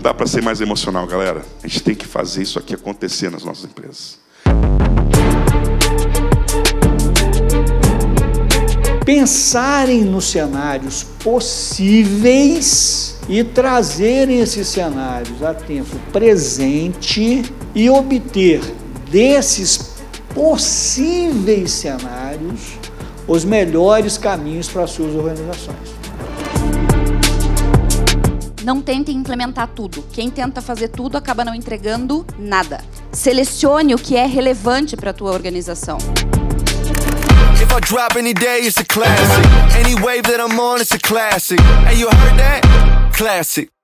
dá para ser mais emocional, galera. A gente tem que fazer isso aqui acontecer nas nossas empresas. Pensarem nos cenários possíveis e trazerem esses cenários a tempo presente e obter desses possíveis cenários os melhores caminhos para as suas organizações. Não tente implementar tudo. Quem tenta fazer tudo acaba não entregando nada. Selecione o que é relevante para a tua organização. If I drop any day, it's a classic. Any wave that I'm on, it's a classic. Hey, you heard that? Classic.